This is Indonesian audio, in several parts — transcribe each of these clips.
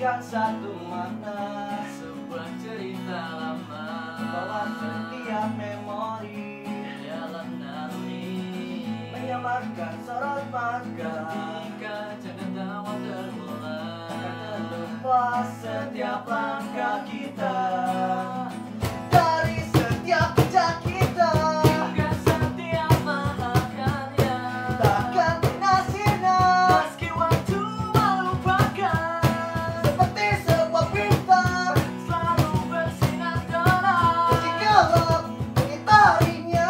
bagaikan satu makna, sebuah cerita lama, bawa setiap memori dalam naluri, menyamakan sorot mata. ketika jangan tawa terulang, Takkan terlupa setiap langkah kita, dari setiap jejak kita, hingga setiap mahakarya. takkan pernah sirna, Meski waktu melupakan, seperti sebuah bintang selalu bersinar terang. meski gelap mengitarinya.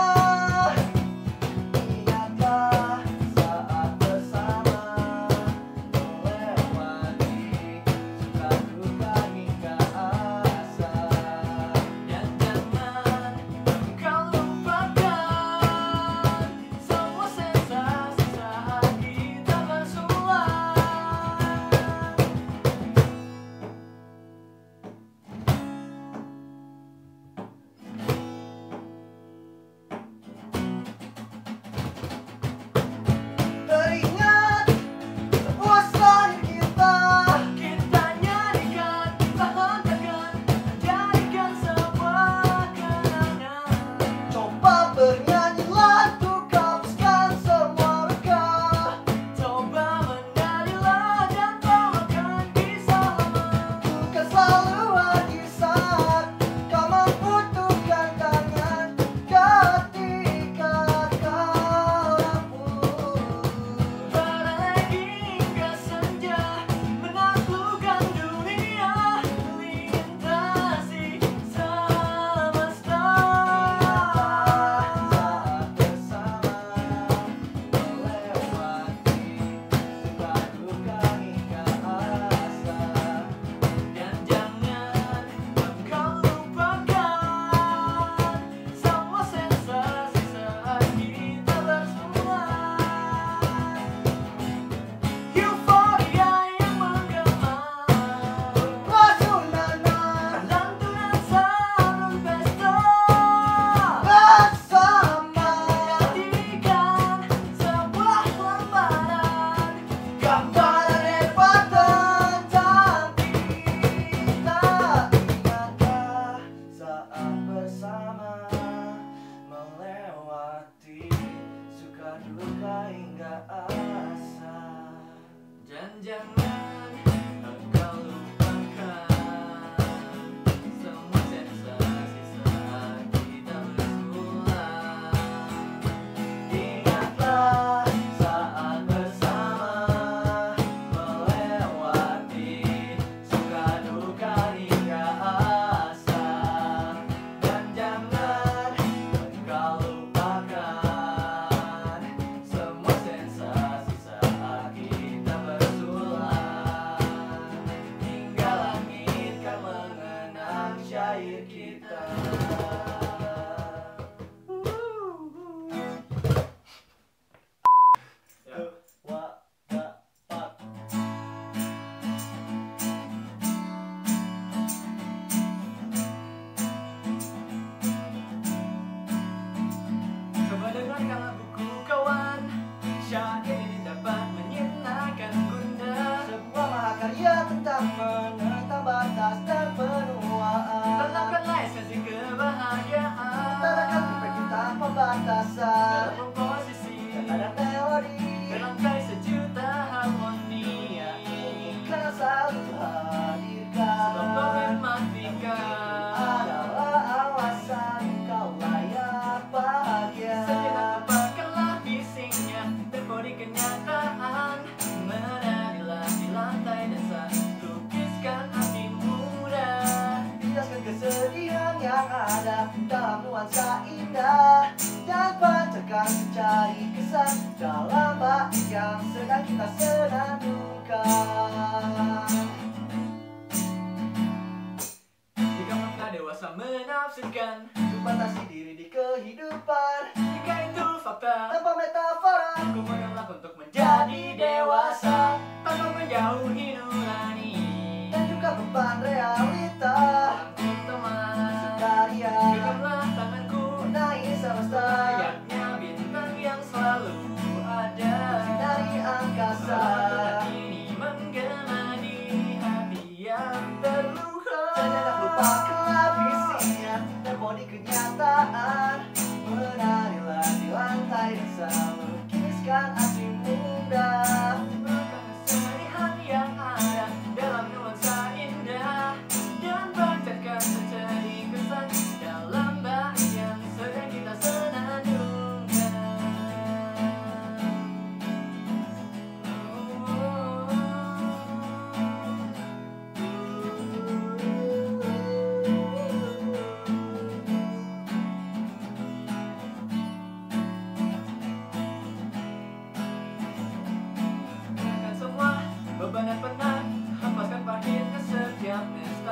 Ingatlah saat bersama melewati suka duka hingga asa. Dan jangan kau lupakan semua sensasi saat kita bersua. Teringat sebuah slide kita, Kita nyanyikan, kita hantarkan, jadikan sebuah kenangan. coba bernyanyilah untuk hapuskan semua luka. Coba menarilah dan bawakan kisah lama. Bukan selalu hadir saat kau membutuhkan tangan, ketika kau rapuh. Berlari hingga senja, menaklukkan dunia, melintasi semesta. Saat bersama melewati suka duka hingga asa. Dan jangan kau lupakan semua sensasi saat kita bersua. Euforia yang menggema, Rasunana lantunan salun pesta, bersama jadikan sebuah lembaran gambaran hebat tentang kita. Ingatlah saat bersama melewati suka duka hingga asa. dan jangan kau lupakan semua sensasi saat kita bersua. Ingatlah saat bersama melewati suka duka hingga asa. Dan jangan kau lupakan semua sensasi saat kita bersua, hingga langit kan mengenang syair kita. Coba dengarkanlah buku kawan, syair ini dapat menyinakan gundah. Sebuah mahakarya tentang menentang batas dan penuaan. Tanamkanlah esensi kebahagiaan Utarakan perspektif tanpa batasan. dalam komposisi, Dan ada teori merangkai sejuta harmoni. karena selalu Sebab hadirkan problematika adalah alasan kau layak bahagia. sejenak lupakanlah bisingnya, tempori kenyataan. Menarilah di lantai dasar, lukiskan hati muda. Jelaskan kesedihan yang ada dalam nuansa indah, dan pancarkan mencari kesan dalam bait yang sedang kita senandungkan. Jika makna dewasa menafsirkan, Batasi diri di kehidupan jika itu fakta, tanpa metafora, aku menolak untuk menjadi dewasa tanpa menjauhi nurani. dan juga beban realita. Rangkul teman, Sekalian genggamlah tanganku, menaik semesta, layaknya bintang yang selalu ada. dari angkasa. Hati ini menggema di hati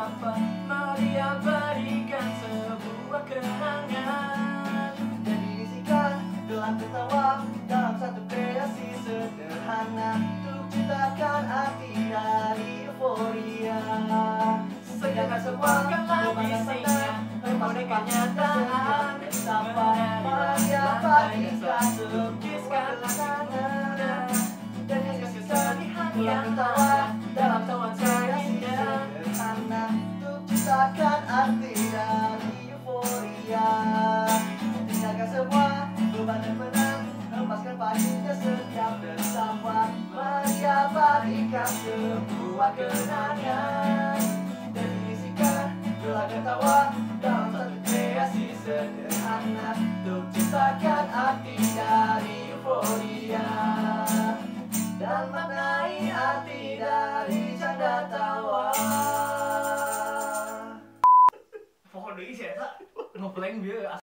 bersama. Mari abadikan sebuah kenangan. Dan diisikan dalam ketawa, dalam satu kreasi sederhana, untuk ciptakan arti dari euforia. Segala sebuahkanlah visinya, membuat kenyataan. Bersama mari abadikan sebuah kenangan. Dan kasih kesedihan yang tawa dalam tawa terindah, sederhana, untuk ciptakan arti dari euforia. Tinggalkan semua beban dan penat, hempaskan paginya setiap bersama. Mari abadikan sebuah kenangan. Dan diisikan gelagat tawa dalam satu kreasi sederhana, untuk ciptakan arti dari euforia. Dan maknai arti dari canda tawa. Pokoknya sih, ngeblank dia.